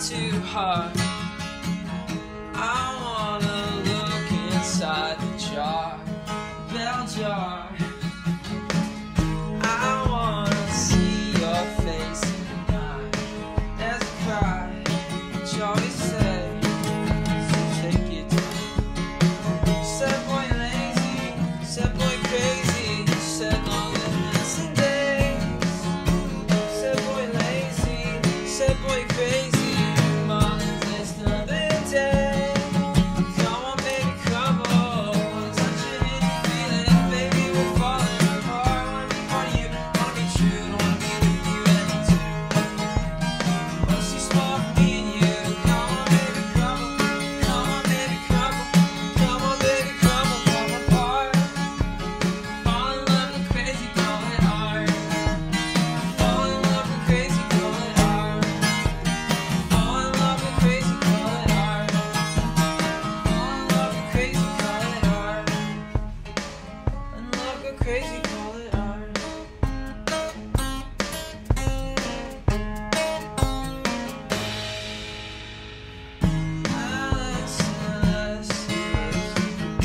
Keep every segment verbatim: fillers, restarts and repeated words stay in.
too hard. I wanna look inside the jar, bell jar. I wanna see your face in the night as I cry. But you always say, so take your time. Said boy lazy, said boy crazy, said long innocent days. Said boy lazy, said boy crazy. Crazy, call it art. Alice and Alessia's.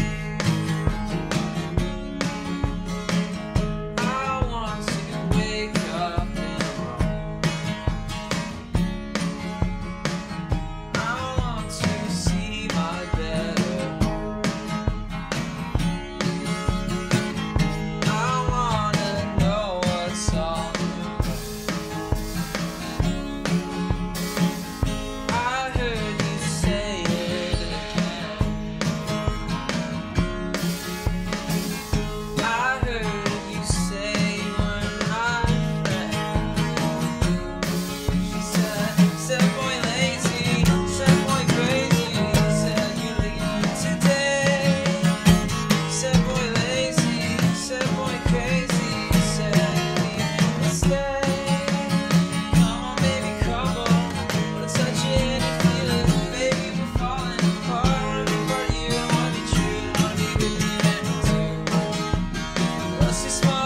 I want to wake up in Rome. I want to see my bed at home. Subsmarz.